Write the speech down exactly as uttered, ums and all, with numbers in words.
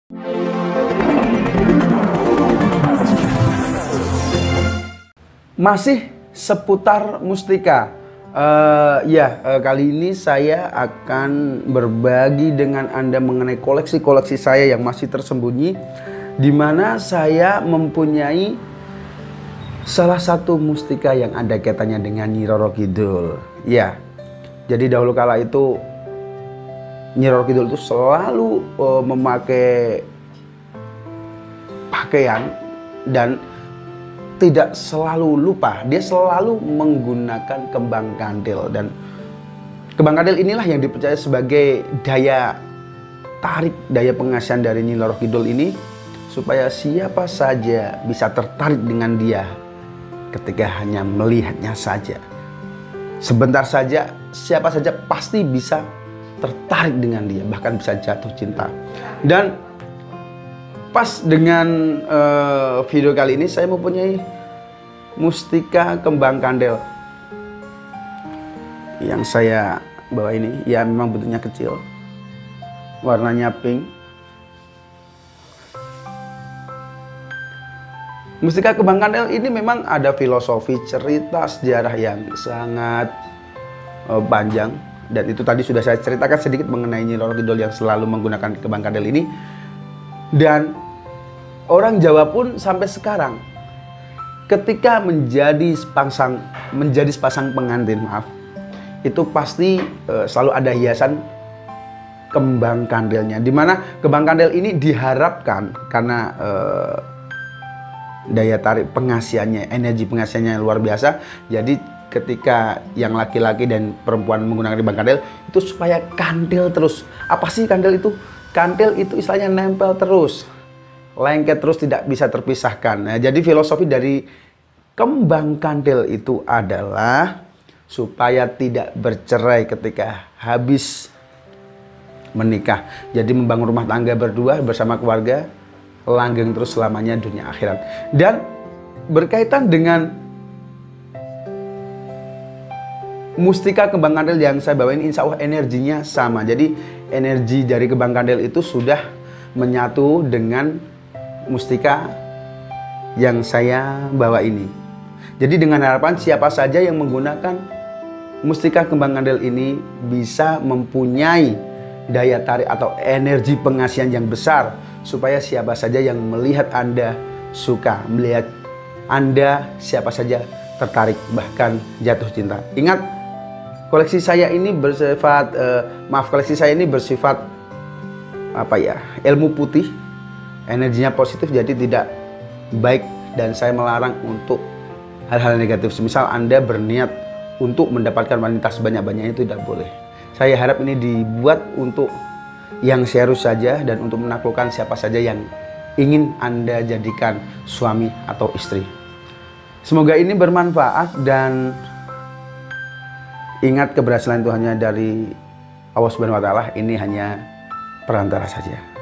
Masih seputar mustika. Uh, ya, uh, kali ini saya akan berbagi dengan Anda mengenai koleksi-koleksi saya yang masih tersembunyi, di mana saya mempunyai salah satu mustika yang ada kaitannya dengan Nyi Roro Kidul. Ya, jadi dahulu kala itu Nyi Roro Kidul itu selalu uh, memakai pakaian dan tidak selalu lupa, dia selalu menggunakan kembang kandil, dan kembang kandil inilah yang dipercaya sebagai daya tarik, daya pengasihan dari Nyi Roro Kidul ini, supaya siapa saja bisa tertarik dengan dia ketika hanya melihatnya saja. Sebentar saja, siapa saja pasti bisa tertarik dengan dia, bahkan bisa jatuh cinta. Dan pas dengan uh, video kali ini saya mempunyai mustika kembang kandel yang saya bawa ini. Ya, memang bentuknya kecil, warnanya pink. Mustika kembang kandel ini memang ada filosofi, cerita, sejarah yang sangat uh, panjang, dan itu tadi sudah saya ceritakan sedikit mengenai Nyi Roro Kidul yang selalu menggunakan kembang kandel ini. Dan orang Jawa pun sampai sekarang ketika menjadi sepasang menjadi sepasang pengantin, maaf, itu pasti uh, selalu ada hiasan kembang kandelnya, dimana kembang kandel ini diharapkan karena uh, daya tarik pengasihannya, energi pengasihannya luar biasa. Jadi ketika yang laki-laki dan perempuan menggunakan kembang kandel itu supaya kandel terus. Apa sih kandel itu? Kandel itu istilahnya nempel terus, lengket terus, tidak bisa terpisahkan. Nah, jadi filosofi dari kembang kandel itu adalah supaya tidak bercerai ketika habis menikah. Jadi membangun rumah tangga berdua bersama keluarga, langgeng terus selamanya dunia akhirat. Dan berkaitan dengan mustika kembang kandel yang saya bawa ini, insya Allah energinya sama. Jadi energi dari kembang kandel itu sudah menyatu dengan mustika yang saya bawa ini. Jadi dengan harapan siapa saja yang menggunakan mustika kembang kandel ini bisa mempunyai daya tarik atau energi pengasihan yang besar, supaya siapa saja yang melihat Anda suka, melihat Anda siapa saja tertarik, bahkan jatuh cinta. Ingat, koleksi saya ini bersifat uh, maaf koleksi saya ini bersifat apa ya, ilmu putih, energinya positif, jadi tidak baik dan saya melarang untuk hal-hal negatif. Semisal Anda berniat untuk mendapatkan wanita sebanyak-banyaknya, itu tidak boleh. Saya harap ini dibuat untuk yang serius saja dan untuk menaklukkan siapa saja yang ingin Anda jadikan suami atau istri. Semoga ini bermanfaat, dan ingat, keberhasilan itu hanya dari Allah Subhanahu wa Ta'ala. Ini hanya perantara saja.